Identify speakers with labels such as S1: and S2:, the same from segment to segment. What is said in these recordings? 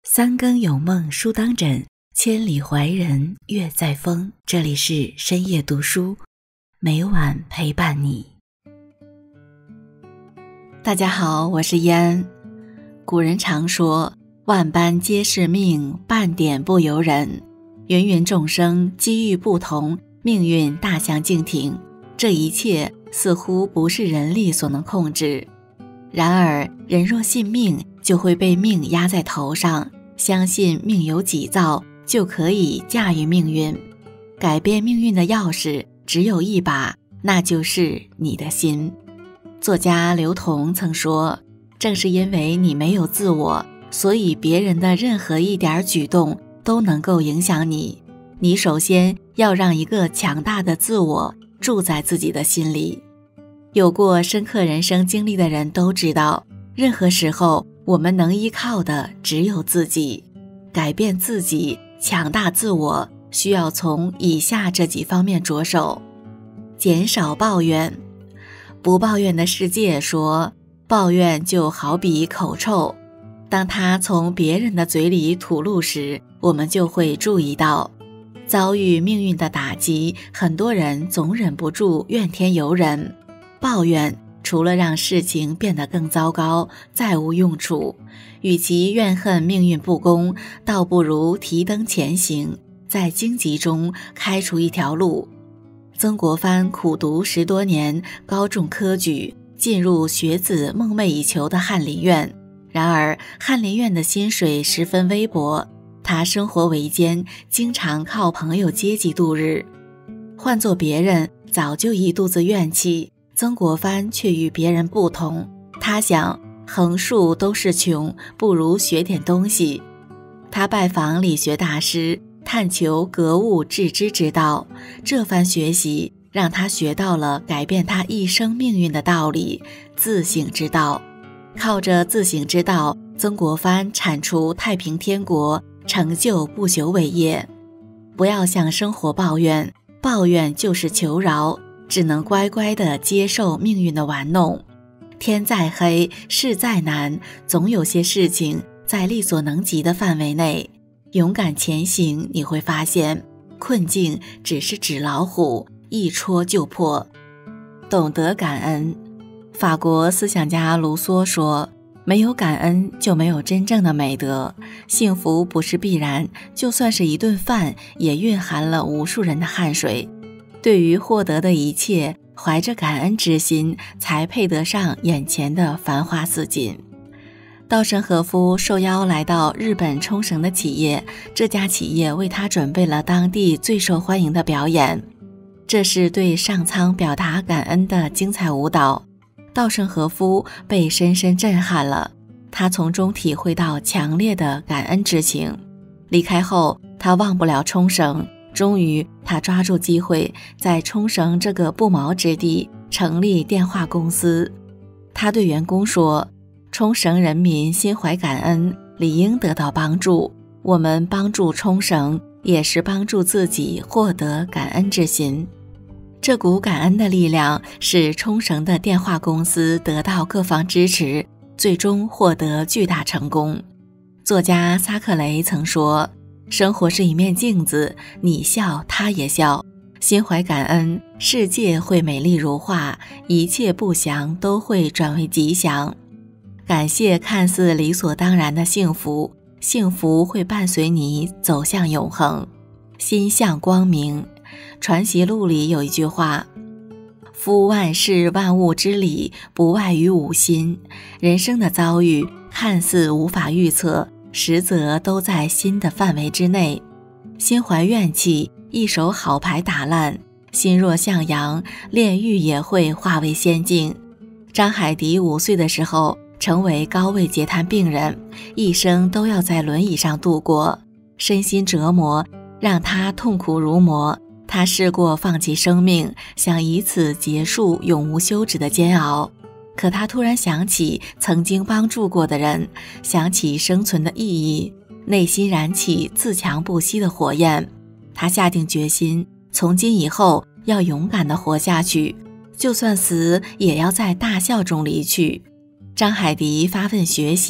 S1: 三更有梦书当枕，千里怀人月在风。这里是深夜读书，每晚陪伴你。大家好，我是燕安。古人常说，万般皆是命，半点不由人。芸芸众生机遇不同，命运大相径庭，这一切似乎不是人力所能控制。然而人若信命，就会被命压在头上，相信命由己造，就可以驾驭命运。改变命运的钥匙只有一把，那就是你的心。作家刘同曾说，正是因为你没有自我，所以别人的任何一点举动都能够影响你。你首先要让一个强大的自我住在自己的心里。有过深刻人生经历的人都知道，任何时候我们能依靠的只有自己。改变自己，强大自我，需要从以下这几方面着手。减少抱怨。不抱怨的世界说，抱怨就好比口臭，当它从别人的嘴里吐露时，我们就会注意到。遭遇命运的打击，很多人总忍不住怨天尤人。抱怨除了让事情变得更糟糕，再无用处。与其怨恨命运不公，倒不如提灯前行，在荆棘中开出一条路。曾国藩苦读10多年，高中科举，进入学子梦寐以求的翰林院。然而翰林院的薪水十分微薄，他生活维艰，经常靠朋友接济度日。换做别人，早就一肚子怨气，曾国藩却与别人不同。他想，横竖都是穷，不如学点东西。他拜访理学大师，探求格物致知之道。这番学习让他学到了改变他一生命运的道理——自省之道。靠着自省之道，曾国藩铲除太平天国，成就不朽伟业。不要向生活抱怨，抱怨就是求饶，只能乖乖地接受命运的玩弄。天再黑，事再难，总有些事情在力所能及的范围内。勇敢前行，你会发现，困境只是纸老虎，一戳就破。懂得感恩。法国思想家卢梭说，没有感恩就没有真正的美德。幸福不是必然，就算是一顿饭，也蕴含了无数人的汗水。对于获得的一切，怀着感恩之心，才配得上眼前的繁花似锦。稻盛和夫受邀来到日本冲绳的企业，这家企业为他准备了当地最受欢迎的表演，这是对上苍表达感恩的精彩舞蹈。稻盛和夫被深深震撼了，他从中体会到强烈的感恩之情。离开后，他忘不了冲绳，终于他抓住机会，在冲绳这个不毛之地成立电话公司。他对员工说，冲绳人民心怀感恩，理应得到帮助。我们帮助冲绳，也是帮助自己获得感恩之心。这股感恩的力量使冲绳的电话公司得到各方支持，最终获得巨大成功。作家撒克雷曾说，生活是一面镜子，你笑他也笑。心怀感恩，世界会美丽如画，一切不祥都会转为吉祥。感谢看似理所当然的幸福，幸福会伴随你走向永恒。心向光明。传习录里有一句话，夫万事万物之理，不外于五心。人生的遭遇看似无法预测，实则都在心的范围之内。心怀怨气，一手好牌打烂；心若向阳，炼狱也会化为仙境。张海迪5岁的时候成为高位截瘫病人，一生都要在轮椅上度过，身心折磨让他痛苦如磨。他试过放弃生命，想以此结束永无休止的煎熬。可他突然想起曾经帮助过的人，想起生存的意义，内心燃起自强不息的火焰。他下定决心，从今以后要勇敢地活下去，就算死也要在大笑中离去。张海迪发奋学习，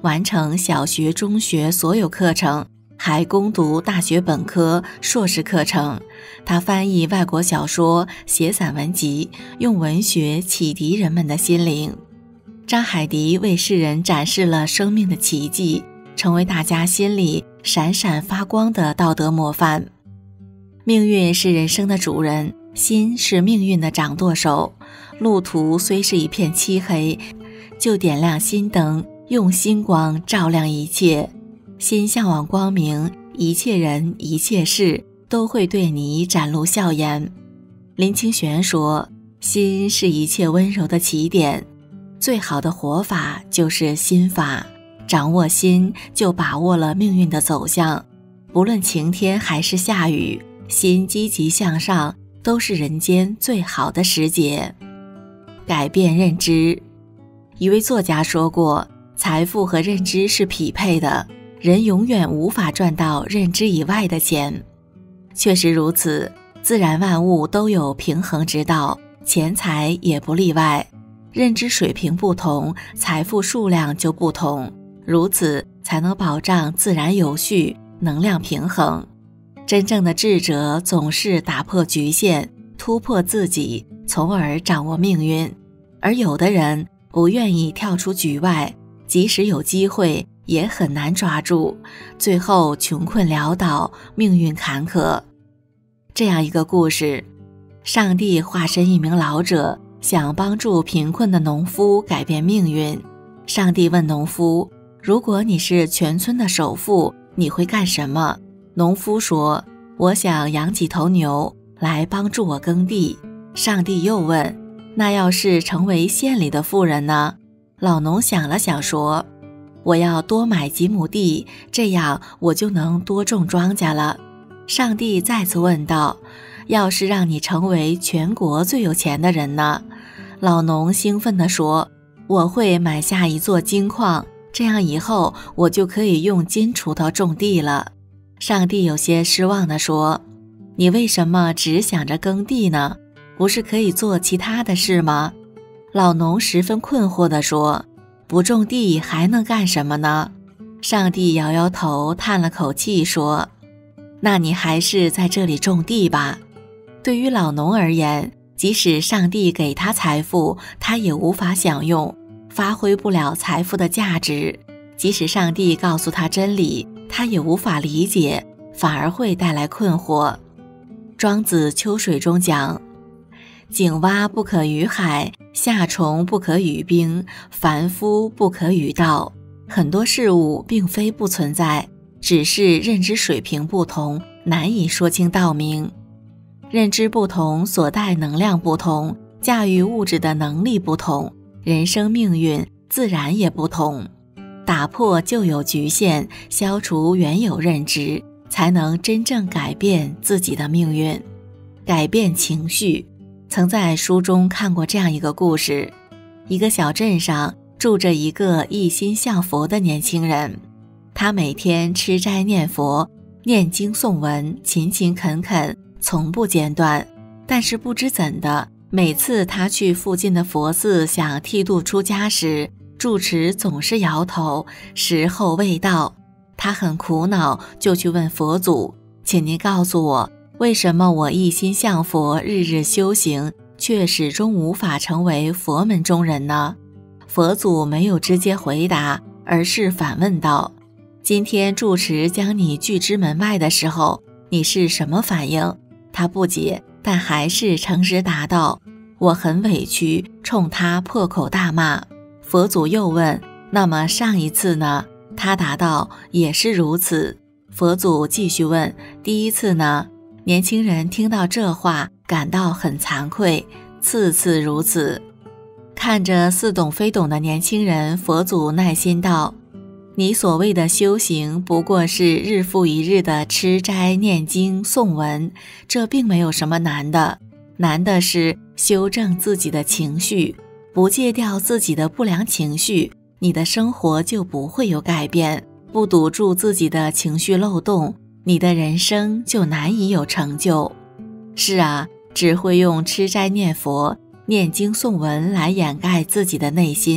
S1: 完成小学、中学所有课程，还攻读大学本科、硕士课程。他翻译外国小说，写散文集，用文学启迪人们的心灵。张海迪为世人展示了生命的奇迹，成为大家心里闪闪发光的道德模范。命运是人生的主人，心是命运的掌舵手。路途虽是一片漆黑，就点亮心灯，用心光照亮一切。心向往光明，一切人一切事都会对你展露笑颜。林清玄说，心是一切温柔的起点，最好的活法就是心法，掌握心就把握了命运的走向。不论晴天还是下雨，心积极向上都是人间最好的时节。改变认知。一位作家说过，财富和认知是匹配的，人永远无法赚到认知以外的钱。确实如此，自然万物都有平衡之道，钱财也不例外。认知水平不同，财富数量就不同，如此才能保障自然有序，能量平衡。真正的智者总是打破局限，突破自己，从而掌握命运。而有的人不愿意跳出局外，即使有机会也很难抓住，最后穷困潦倒，命运坎坷。这样一个故事，上帝化身一名老者，想帮助贫困的农夫改变命运。上帝问农夫，如果你是全村的首富，你会干什么？农夫说，我想养几头牛来帮助我耕地。上帝又问，那要是成为县里的富人呢？老农想了想说，我要多买几亩地，这样我就能多种庄稼了。上帝再次问道，要是让你成为全国最有钱的人呢？老农兴奋地说，我会买下一座金矿，这样以后我就可以用金锄头种地了。上帝有些失望地说，你为什么只想着耕地呢？不是可以做其他的事吗？老农十分困惑地说，不种地还能干什么呢？上帝摇摇头，叹了口气说，那你还是在这里种地吧。对于老农而言，即使上帝给他财富，他也无法享用，发挥不了财富的价值。即使上帝告诉他真理，他也无法理解，反而会带来困惑。庄子秋水中讲，井蛙不可与海，夏虫不可与冰，凡夫不可与道。很多事物并非不存在，只是认知水平不同，难以说清道明。认知不同，所带能量不同，驾驭物质的能力不同，人生命运自然也不同。打破旧有局限，消除原有认知，才能真正改变自己的命运。改变情绪。曾在书中看过这样一个故事，一个小镇上住着一个一心向佛的年轻人，他每天吃斋念佛，念经诵文，勤勤恳恳，从不间断。但是不知怎的，每次他去附近的佛寺想剃度出家时，住持总是摇头，时候未到。他很苦恼，就去问佛祖，请您告诉我，为什么我一心向佛，日日修行，却始终无法成为佛门中人呢？佛祖没有直接回答，而是反问道，今天住持将你拒之门外的时候，你是什么反应？他不解，但还是诚实答道，我很委屈，冲他破口大骂。佛祖又问，那么上一次呢？他答道，也是如此。佛祖继续问，第一次呢？年轻人听到这话，感到很惭愧，次次如此。看着似懂非懂的年轻人，佛祖耐心道，你所谓的修行不过是日复一日的吃斋念经诵文，这并没有什么难的，难的是修正自己的情绪，不戒掉自己的不良情绪，你的生活就不会有改变，不堵住自己的情绪漏洞，你的人生就难以有成就。是啊，只会用吃斋念佛、念经诵文来掩盖自己的内心，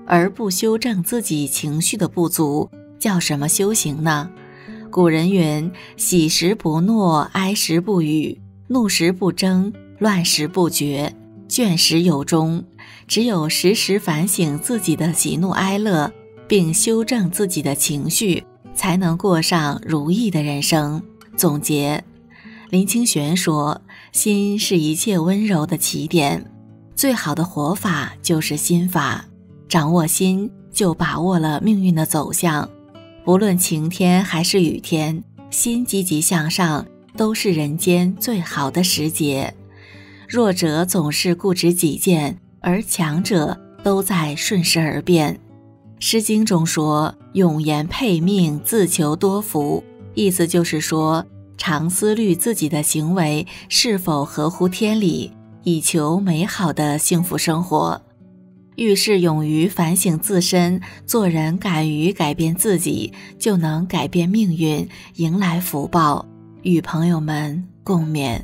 S1: 而不修正自己情绪的不足，叫什么修行呢？古人云：喜时不诺，哀时不语，怒时不争，乱时不决，倦时有终。只有时时反省自己的喜怒哀乐，并修正自己的情绪，才能过上如意的人生。总结，林清玄说，心是一切温柔的起点，最好的活法就是心法，掌握心就把握了命运的走向。不论晴天还是雨天，心积极向上，都是人间最好的时节。弱者总是固执己见，而强者都在顺势而变。诗经中说，永言配命，自求多福，意思就是说，常思虑自己的行为是否合乎天理，以求美好的幸福生活。遇事勇于反省自身，做人敢于改变自己，就能改变命运，迎来福报。与朋友们共勉。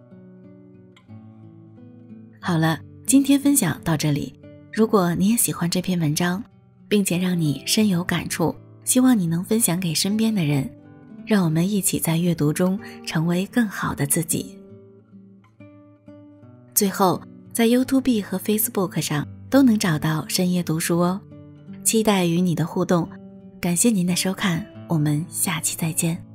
S1: 好了，今天分享到这里。如果你也喜欢这篇文章，并且让你深有感触，希望你能分享给身边的人，让我们一起在阅读中成为更好的自己。最后，在 YouTube 和 Facebook 上都能找到深夜读书哦，期待与你的互动。感谢您的收看，我们下期再见。